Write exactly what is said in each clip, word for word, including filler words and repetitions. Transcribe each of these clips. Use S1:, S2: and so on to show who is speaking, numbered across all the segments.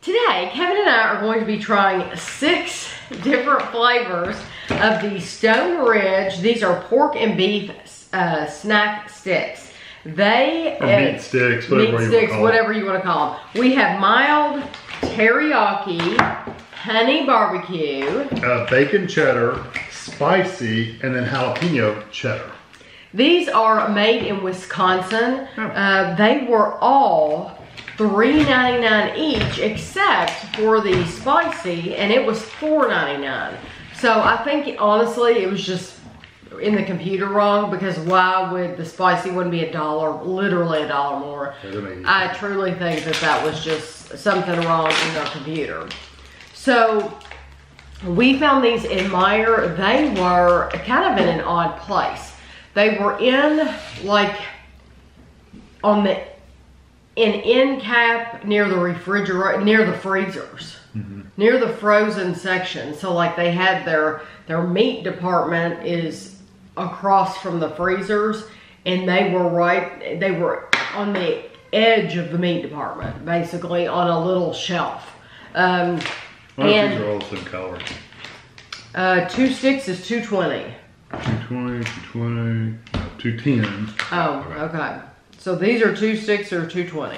S1: Today, Kevin and I are going to be trying six different flavors of the StoneRidge. These are pork and beef uh, snack sticks. They
S2: or meat uh, sticks, whatever
S1: meat
S2: you
S1: sticks,
S2: want to
S1: whatever you want to call them. We have mild teriyaki, honey barbecue,
S2: uh, bacon cheddar, spicy, and then jalapeno cheddar. These
S1: are made in Wisconsin.
S2: Oh.
S1: Uh, they were all three ninety-nine each, except for the spicy, and it was four ninety-nine. So I think honestly it was just in the computer wrong, because why would the spicy wouldn't be a dollar, literally a dollar more? I truly think that that was just something wrong in the computer. So we found these in Meijer. They were kind of in an odd place. They were in like on the an end cap near the refrigerator, near the freezers, mm-hmm. near the frozen section. So like they had their their meat department is across from the freezers, and they were right, they were on the edge of the meat department, basically on a little shelf. Um,
S2: Well, and these are all the same color.
S1: Uh, two sticks is two twenty.
S2: Two twenty, two twenty, no, two ten.
S1: Oh, okay. okay. So these are two sticks or two twenty.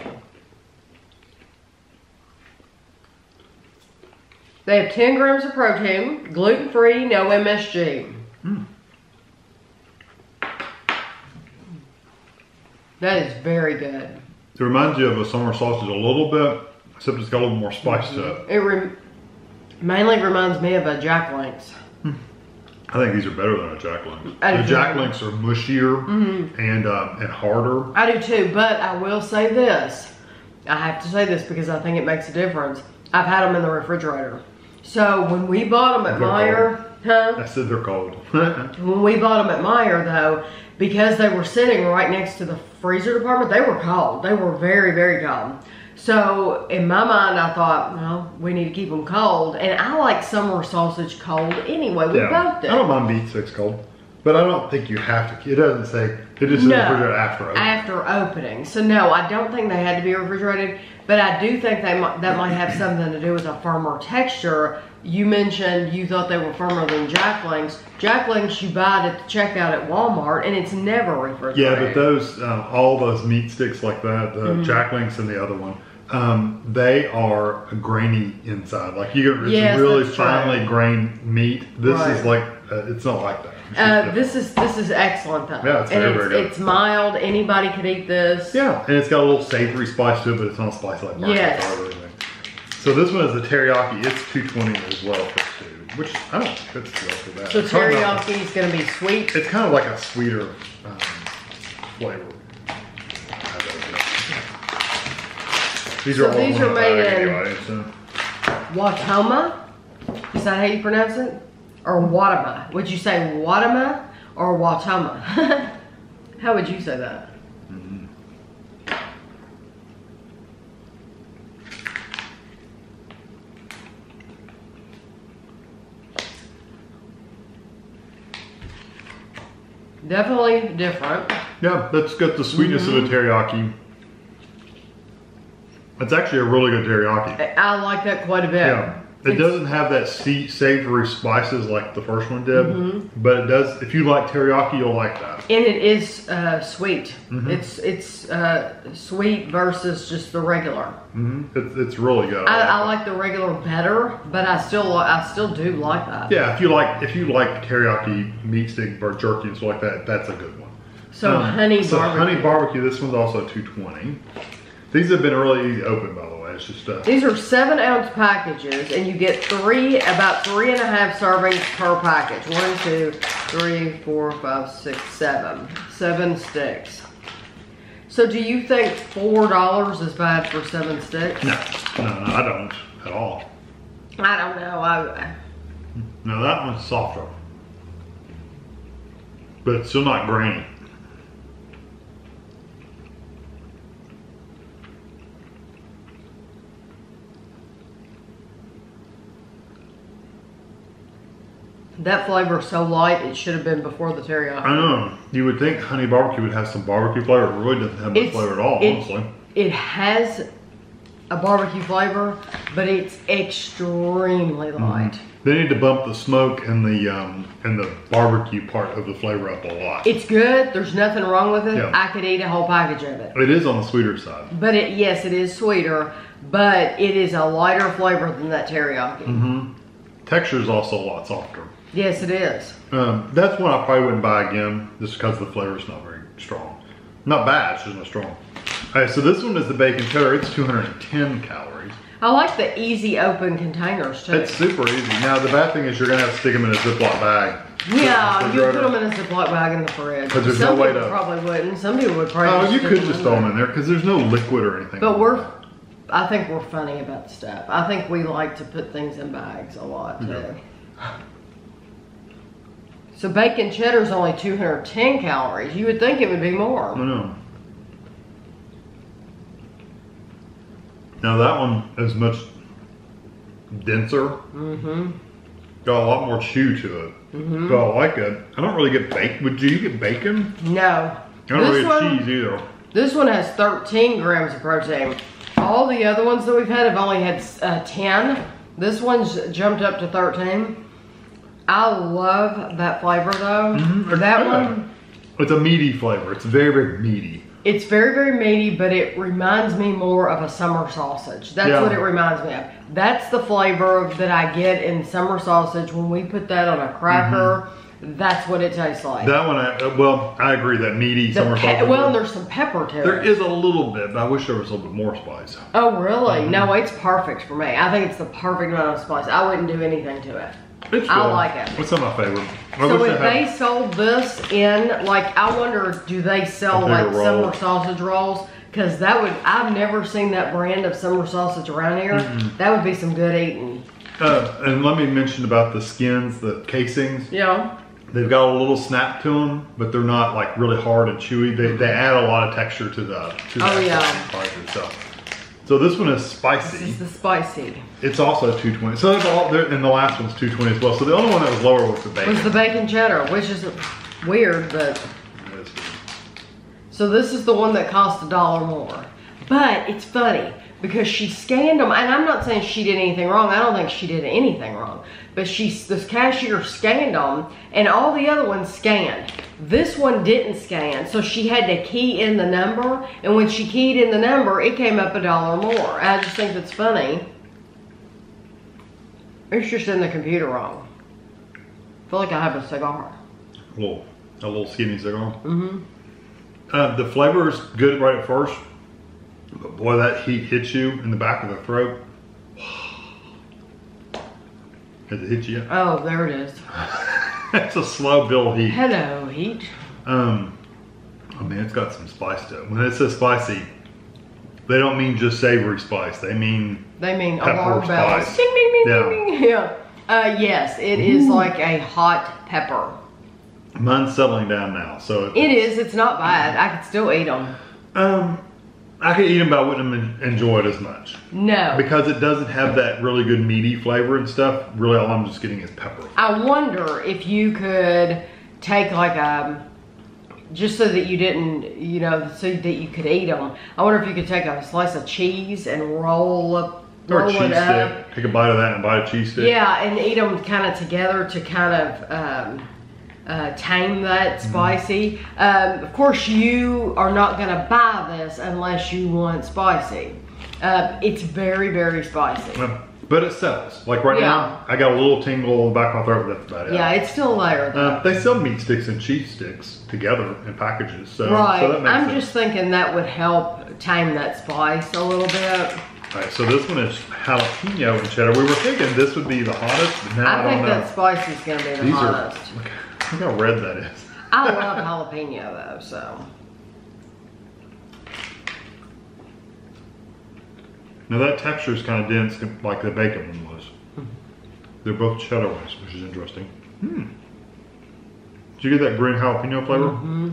S1: They have ten grams of protein, gluten free, no M S G. Mm. That is very good.
S2: It reminds you of a summer sausage a little bit, except it's got a little more spice mm-hmm. to it.
S1: It re mainly reminds me of a Jack Link's.
S2: Hmm. I think these are better than a Jack Link's. The Jack Link's are mushier mm-hmm. and uh, and harder.
S1: I do too, but I will say this. I have to say this because I think it makes a difference. I've had them in the refrigerator. So when we bought them at
S2: they're
S1: Meijer,
S2: cold. huh? I said they're cold.
S1: When we bought them at Meijer though, because they were sitting right next to the freezer department, they were cold. They were very, very cold. So in my mind, I thought, well, we need to keep them cold. And I like summer sausage cold anyway. We
S2: yeah,
S1: both do.
S2: I don't mind beef sticks cold, but I don't think you have to. It doesn't say, it just says
S1: no,
S2: refrigerated after opening.
S1: After opening. So no, I don't think they had to be refrigerated, but I do think they might, that might have something to do with a firmer texture. You mentioned you thought they were firmer than Jack Link's. Jack Link's you buy it at the checkout at Walmart, and it's never refrigerated.
S2: Yeah, but those, um, all those meat sticks like that, the mm-hmm. Jack Link's and the other one, um, they are grainy inside. Like you get it's
S1: yes,
S2: really finely true. grained meat. This right. is like, uh, it's not like that.
S1: Uh, this is this is excellent though.
S2: Yeah, it's
S1: and
S2: very,
S1: it's,
S2: very good.
S1: It's mild. Anybody could eat this.
S2: Yeah, and it's got a little savory spice to it, but it's not spicy like barbecue
S1: yes.
S2: or anything. So this one is the teriyaki. It's two twenty as well for two, which I don't think it's well for that.
S1: So teriyaki is going to be sweet.
S2: It's kind of like a sweeter um, flavor. These
S1: so
S2: are all
S1: these are made in
S2: anyway, so.
S1: Watama. Is that how you pronounce it? Or Watama? Would you say Watama or Watama? How would you say that? Mm-hmm. Definitely different.
S2: Yeah, that's got the sweetness mm-hmm. of a teriyaki. It's actually a really good teriyaki.
S1: I like that quite a bit.
S2: Yeah. It doesn't have that savory spices like the first one did, mm-hmm. but it does. If you like teriyaki, you'll like that.
S1: And it is uh, sweet.
S2: Mm-hmm.
S1: It's it's uh, sweet versus just the regular.
S2: Mm-hmm. It's, it's really good.
S1: I,
S2: I,
S1: like, I like the regular better, but I still I still do like that.
S2: Yeah, if you like if you like teriyaki meat stick or jerky and stuff like that, that's a good one.
S1: So um, honey
S2: so
S1: barbecue.
S2: honey barbecue. This one's also two twenty. These have been really easy to open, by the way. It's just uh,
S1: these are seven ounce packages, and you get three, about three and a half servings per package. One, two, three, four, five, six, seven. Seven sticks. So do you think four dollars is bad for seven sticks?
S2: No, no, no, I don't at all.
S1: I don't know. I,
S2: no, that one's softer, but it's still not grainy.
S1: That flavor is so light, it should have been before the teriyaki.
S2: I know. You would think honey barbecue would have some barbecue flavor. It really doesn't have much
S1: it's,
S2: flavor at all,
S1: it,
S2: honestly.
S1: It has a barbecue flavor, but it's extremely light.
S2: Mm-hmm. They need to bump the smoke and the um, and the barbecue part of the flavor up a lot.
S1: It's good. There's nothing wrong with it.
S2: Yeah.
S1: I could eat a whole package of it.
S2: It is on the sweeter side.
S1: But it, yes, it is sweeter, but it is a lighter flavor than that teriyaki.
S2: Mm-hmm. Texture is also a lot softer.
S1: Yes, it is.
S2: Um, that's one I probably wouldn't buy again, just because the flavor is not very strong. Not bad, it's just not strong. All right, so this one is the bacon cheddar. It's two hundred ten calories.
S1: I like the easy open containers too.
S2: It's super easy. Now the bad thing is you're gonna have to stick them in a Ziploc bag.
S1: Yeah, you put them in a Ziploc bag in the fridge.
S2: Because there's
S1: Some
S2: no way
S1: people
S2: to.
S1: probably wouldn't. Some people would probably.
S2: Oh,
S1: just
S2: you
S1: stick
S2: could
S1: them
S2: just
S1: in
S2: throw them
S1: there.
S2: in there because there's no liquid or anything.
S1: But we're, I think we're funny about stuff. I think we like to put things in bags a lot too.
S2: Yeah.
S1: So bacon cheddar is only two hundred ten calories. You would think it would be more.
S2: I know. Now that one is much denser.
S1: Mm-hmm.
S2: Got a lot more chew to it.
S1: Mm-hmm.
S2: So I like it. I don't really get bacon. Would you get bacon?
S1: No.
S2: I don't
S1: This
S2: really get
S1: one-
S2: cheese either.
S1: This one has thirteen grams of protein. All the other ones that we've had have only had uh, ten. This one's jumped up to thirteen. I love that flavor though.
S2: Mhm,
S1: That
S2: it's good.
S1: one,
S2: It's a meaty flavor. It's very, very meaty.
S1: it's very, very meaty, but it reminds me more of a summer sausage. That's
S2: Yeah.
S1: what it reminds me of. That's the flavor that I get in summer sausage. When we put that on a cracker, that's what it tastes like.
S2: That one, I, uh, well, I agree that meaty
S1: The
S2: summer
S1: pe-
S2: sausage.
S1: well, and there's some pepper to
S2: There
S1: it.
S2: is a little bit, but I wish there was a little bit more spice.
S1: Oh, really?
S2: Mm-hmm.
S1: No, it's perfect for me. I think it's the perfect amount of spice. I wouldn't do anything to it.
S2: It's
S1: I
S2: good.
S1: like it.
S2: What's my favorite? I
S1: So
S2: wish
S1: if
S2: I
S1: they
S2: had-
S1: sold this in, like, I wonder, do they sell
S2: A
S1: like
S2: bigger roll.
S1: summer sausage rolls? Because that would, I've never seen that brand of summer sausage around here.
S2: Mm-hmm.
S1: That would be some good eating.
S2: uh, and let me mention about the skins, the casings.
S1: Yeah.
S2: They've got a little snap to them, but they're not like really hard and chewy. They, they add a lot of texture to the to the
S1: Oh, yeah.
S2: spices. So, so this one is
S1: This
S2: spicy.
S1: is the spicy.
S2: It's also two twenty. So it's all there, and the last one's two twenty as well. So the only one that was lower was the bacon.
S1: Was the bacon cheddar, which is weird, but.
S2: That's good.
S1: So this is the one that cost a dollar more. But it's funny because she scanned them, and I'm not saying she did anything wrong. I don't think she did anything wrong. But she, this cashier scanned them, and all the other ones scanned. This one didn't scan, so she had to key in the number, and when she keyed in the number, it came up a dollar more. I just think that's funny. It's just in the computer wrong. I feel like I have a cigar.
S2: A little, a little skinny cigar.
S1: Mm-hmm.
S2: Uh, the flavor is good right at first, but boy, that heat hits you in the back of the throat. Has it hit you yet?
S1: Oh, there it is.
S2: It's a slow build heat.
S1: Hello, heat.
S2: Um, I mean, it's got some spice to it. When it says spicy, they don't mean just savory spice. They mean
S1: They mean
S2: Pepper
S1: alarm bells.
S2: spice.
S1: Ding, ding, ding,
S2: Yeah.
S1: ding, ding. Yeah. Uh, yes, it is like a hot pepper.
S2: mine's settling down now. So
S1: It is. It's not bad. I could still eat them.
S2: Um, I could eat them, but I wouldn't en- enjoy it as much
S1: No.
S2: because it doesn't have that really good meaty flavor and stuff. Really, all I'm just getting is pepper.
S1: I wonder if you could take like a, just so that you didn't, you know, so that you could eat them. I wonder if you could take a slice of cheese and roll up,
S2: Or a
S1: roll
S2: cheese
S1: it up.
S2: stick. Take a bite of that and bite a cheese stick.
S1: Yeah, and eat them kind of together to kind of um, uh, tame that spicy. Um, of course, you are not going to buy this unless you want spicy. Uh, it's very, very spicy.
S2: Uh, But it sells. Like right
S1: Yeah.
S2: now, I got a little tingle in the back of my throat, but that's about it.
S1: Yeah, it's still there. Though.
S2: Uh, they sell meat sticks and cheese sticks together in packages. So,
S1: right.
S2: so that makes
S1: I'm
S2: sense.
S1: just thinking that would help tame that spice a little bit.
S2: All right, so this one is jalapeno and cheddar. We were thinking this would be the hottest, but now I,
S1: I
S2: don't
S1: think
S2: know.
S1: that spice is going to be the
S2: These
S1: hottest.
S2: are, look, look how red that is.
S1: I love jalapeno though, so.
S2: Now that texture is kind of dense, like the bacon one was. They're both cheddar ones, which is interesting. Hmm. Did you get that green jalapeno flavor?
S1: Mm-hmm.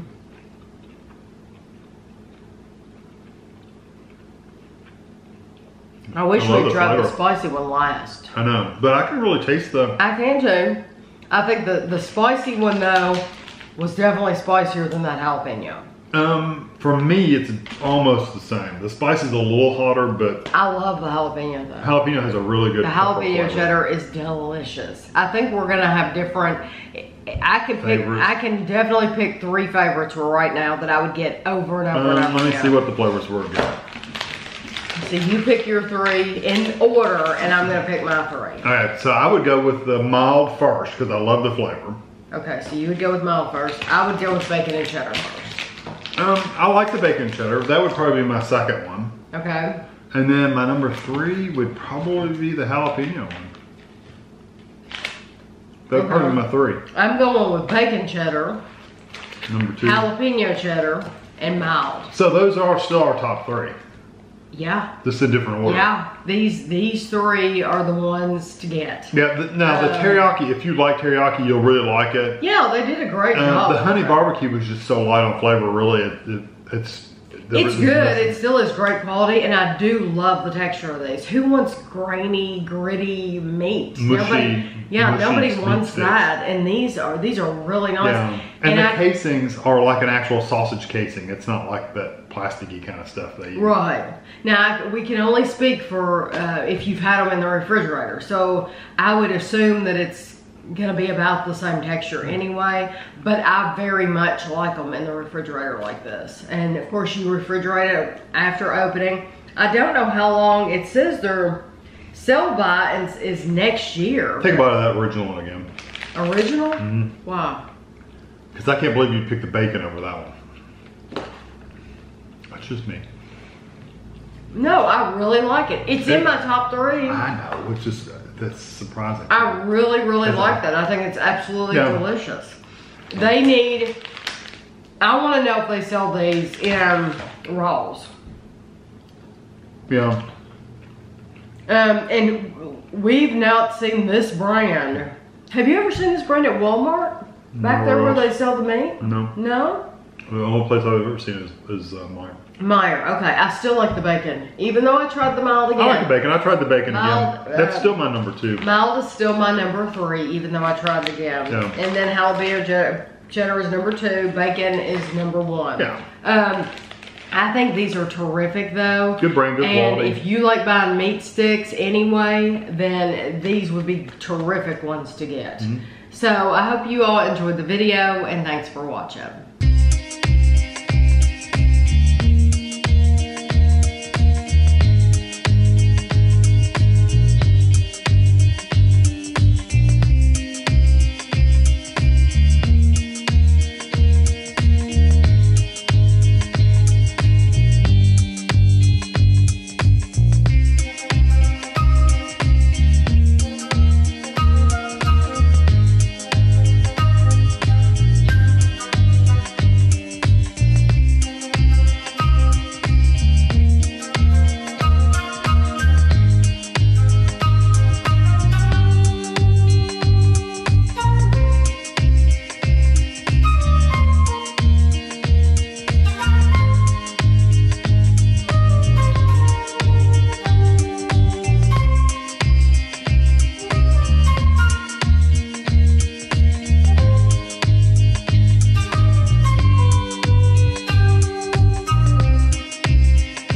S1: I wish
S2: I love
S1: we'd
S2: the
S1: tried the
S2: flavor.
S1: spicy one last.
S2: I know, but I can really taste the.
S1: I can too. I think the, the spicy one though was definitely spicier than that jalapeno.
S2: Um, for me, it's almost the same. The spice is a little hotter, but
S1: I love the jalapeno though.
S2: jalapeno has a really good
S1: The jalapeno cheddar is delicious. I think we're gonna have different. I can pick.
S2: Favorites.
S1: I can definitely pick three favorites right now that I would get over and over
S2: Um,
S1: and over.
S2: let me
S1: again.
S2: see what the flavors were again.
S1: So you pick your three in order, and I'm gonna pick my three.
S2: All right, so I would go with the mild first because I love the flavor.
S1: Okay, so you would go with mild first. I would go with bacon and cheddar first.
S2: Um, I like the bacon cheddar. That would probably be my second one.
S1: Okay.
S2: And then my number three would probably be the jalapeno one. That would
S1: Okay.
S2: probably be my three.
S1: I'm going with bacon cheddar,
S2: Number two.
S1: jalapeno cheddar, and mild.
S2: So those are still our top three.
S1: Yeah.
S2: Just in different order.
S1: Yeah. These these three are the ones to get.
S2: Yeah. The, now the
S1: Uh,
S2: teriyaki, if you like teriyaki, you'll really like it.
S1: Yeah, they did a great
S2: Uh,
S1: job.
S2: the honey barbecue was just so light on flavor. Really, it, it, it's
S1: It's good. It still is great quality, and I do love the texture of these. Who wants grainy, gritty meat?
S2: Mushy,
S1: nobody, yeah,
S2: mushy
S1: nobody
S2: meat
S1: wants
S2: sticks.
S1: that. And these are these are really nice.
S2: Yeah. And,
S1: And
S2: the
S1: I-
S2: casings are like an actual sausage casing. It's not like that plasticky kind of stuff they use.
S1: Right. Now, I- we can only speak for uh, if you've had them in the refrigerator. So I would assume that it's gonna be about the same texture anyway, but I very much like them in the refrigerator like this. And of course you refrigerate it after opening. I don't know how long, it says their sell by is, is next year.
S2: Think about that original one again.
S1: Original?
S2: Mm-hmm.
S1: Wow.
S2: Because I can't believe you picked the bacon over that one. That's just me.
S1: No, I really like it. It's in my top three.
S2: I know, which is, that's surprising.
S1: I really, really
S2: That's
S1: like
S2: all.
S1: that. I think it's absolutely
S2: Yeah.
S1: delicious. They need, I want to know if they sell these in raws.
S2: Yeah.
S1: Um, and we've not seen this brand. Have you ever seen this brand at Walmart? Back there where
S2: No.
S1: they sell the meat?
S2: No.
S1: No?
S2: The only place I've ever seen is, is uh, Meijer.
S1: Meijer. Okay, I still like the bacon. Even though I tried the mild again.
S2: I like the bacon. I tried the bacon
S1: Mild,
S2: again. That's
S1: uh,
S2: still my number two.
S1: Mild is still my number three, even though I tried it again.
S2: Yeah.
S1: And then jalapeno cheddar, cheddar is number two. Bacon is number one.
S2: Yeah.
S1: Um, I think these are terrific though.
S2: Good brand, good
S1: and
S2: quality.
S1: if you like buying meat sticks anyway, then these would be terrific ones to get.
S2: Mm-hmm.
S1: So I hope you all enjoyed the video, and thanks for watching.